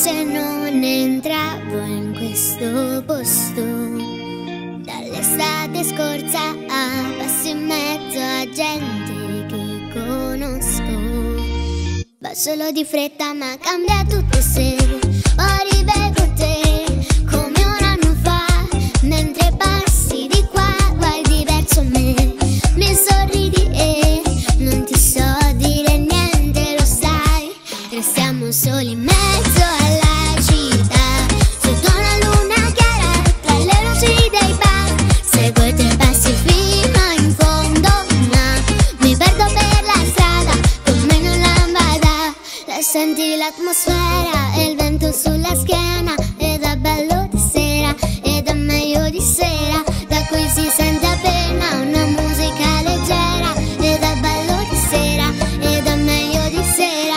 se non entravo in questo posto. Dall'estate scorsa passo in mezzo a gente che conosco. Va solo di fretta ma cambia tutto se poi rivedo te come un anno fa. Mentre passi di qua guardi verso me, mi sorridi e non ti so dire niente, lo sai. Restiamo soli in mezzo alla città, sotto una luna chiara, tra le luci dei bar. Seguo i tuoi passi fino in fondo, ma mi perdo per la strada come in una lampada. Senti l'atmosfera e il vento sulla schiena, ed è bello di sera, ed è meglio di sera. Da qui si sente appena una musica leggera, ed è bello di sera, ed è meglio di sera.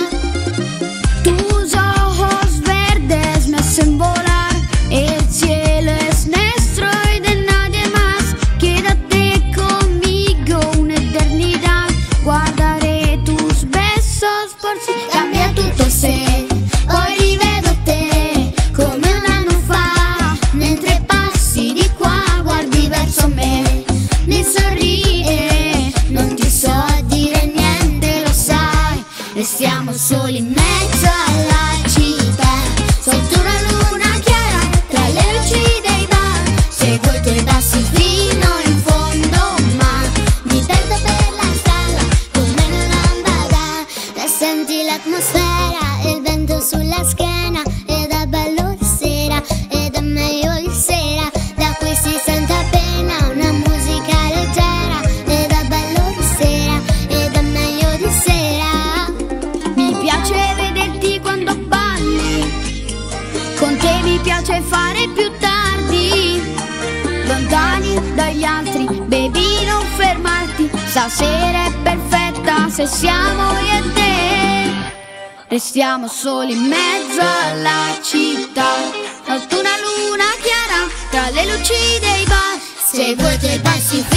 Tus ojos verdes me hacen volar, el cielo es nuestro y de nadie más. Quédate conmigo una eternidad, guardaré tus besos por si cambia tutto se poi rivedo te come un anno fa. Mentre passi di qua guardi verso me, mi sorridi, non ti so dire niente, lo sai. Restiamo soli in mezzo alla città, sotto una luna chiara, tra le luci dei bar. Seguo i tuoi passi fino in fondo, ma mi perdo per la strada come in una lampada. Senti l'atmosfera e il vento sulla schiena, ed è bello di sera, ed è meglio di sera. Da qui si sente appena una musica leggera, ed è bello di sera, ed è meglio di sera. Mi piace vederti quando balli, con te mi piace fare più tardi. Lontani dagli altri, baby non fermarti, stasera è perfetta se siamo io e te. Restiamo soli in mezzo alla città, sotto una luna chiara, tra le luci dei bar. Seguo i tuoi passi